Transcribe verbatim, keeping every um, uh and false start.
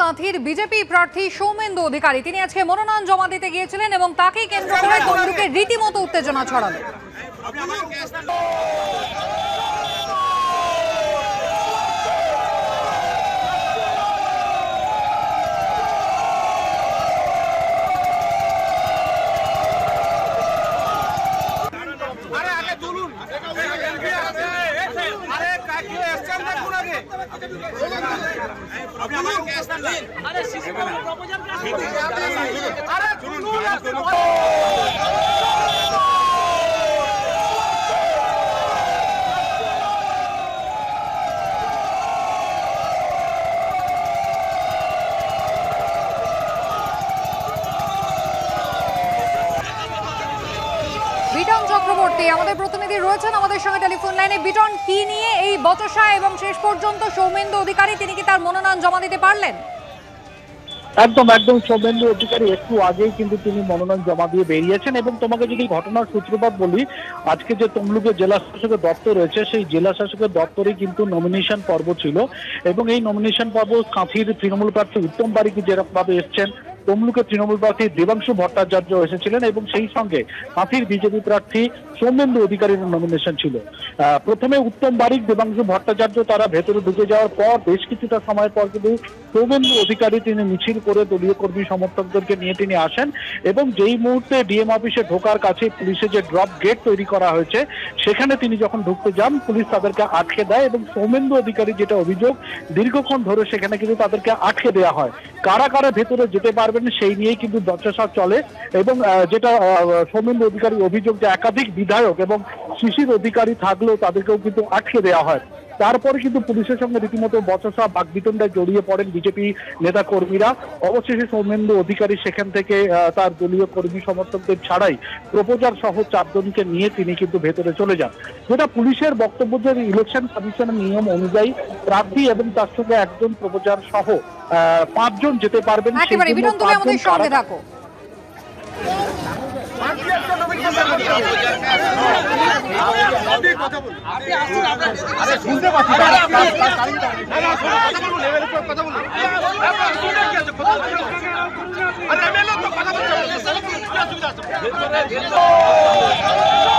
কাঁথির BJP প্রার্থী সৌমেন্দু অধিকারী তিনি আজকে মনোনয়ন জমা দিতে গিয়েছিলেন এবং তাকেই কেন্দ্র করে তমলুকে রীতিমতো উত্তেজনা ছড়ালো। বিটন চক্রবর্তী আমাদের প্রতিনিধি রয়েছেন আমাদের সঙ্গে টেলিফোন লাইনে। বিটন, কি নিয়ে এই বচসা এবং শেষ পর্যন্ত সৌমেন্দু অধিকারী তিনি কি তার মনোনয়ন জমা দিতে পারলেন? একদম একদম সৌমেন্দু অধিকারী একটু আগেই কিন্তু তিনি মনোনয়ন জমা দিয়ে বেরিয়েছেন এবং তোমাকে যদি ঘটনার সূত্রপাত বলি, আজকে যে তমলুকে জেলা শাসকের দপ্তর রয়েছে সেই জেলা শাসকের দপ্তরে কিন্তু নমিনেশন পর্ব ছিল এবং এই নমিনেশন পর্ব কাঁথির তৃণমূল প্রার্থী উত্তম বারিক যেরকম ভাবে এসছেন, তমলুকে তৃণমূল প্রার্থী দেবাংশু ভট্টাচার্য এসেছিলেন এবং সেই সঙ্গে কাঁথির বিজেপি প্রার্থী সৌমেন্দু অধিকারীর নমিনেশন ছিল। প্রথমে উত্তম বারিক, দেবাংশু ভট্টাচার্য তারা ভেতরে ঢুকে যাওয়ার পর বেশ কিছুটা সময় পর কিন্তু সৌমেন্দু অধিকারী তিনি মিছিল করে দলীয় কর্মী সমর্থকদেরকে নিয়ে তিনি আসেন এবং যেই মুহূর্তে ডিএম অফিসে ঢোকার কাছে পুলিশের যে ড্রপ গেট তৈরি করা হয়েছে সেখানে তিনি যখন ঢুকতে যান পুলিশ তাদেরকে আটকে দেয় এবং সৌমেন্দু অধিকারী যেটা অভিযোগ দীর্ঘক্ষণ ধরে সেখানে কিন্তু তাদেরকে আটকে দেওয়া হয়। কারা কারা ভেতরে যেতে পারবেন সেই নিয়েই কিন্তু বচসা চলে এবং যেটা সৌমেন্দু অধিকারী অভিযোগ যে একাধিক বিধায়ক এবং শিশির অধিকারী থাকলেও তাদেরকেও কিন্তু আটকে দেওয়া হয়। তারপরে কিন্তু পুলিশের সঙ্গে রীতিমতো বচসা বাগবিতণ্ডায় জড়িয়ে পড়েন বিজেপি নেতা কর্মীরা। অবশেষে সৌমেন্দু অধিকারী সেখান থেকে তার দলীয় কর্মী সমর্থকদের ছাড়াই প্রপোজার সহ চারজনকে নিয়ে তিনি কিন্তু ভেতরে চলে যান। যেটা পুলিশের বক্তব্য যে ইলেকশন কমিশনের নিয়ম অনুযায়ী প্রার্থী এবং তার সঙ্গে একজন প্রপোজার সহ আহ পাঁচজন যেতে পারবেন। শুনতে পাচ্ছি কথা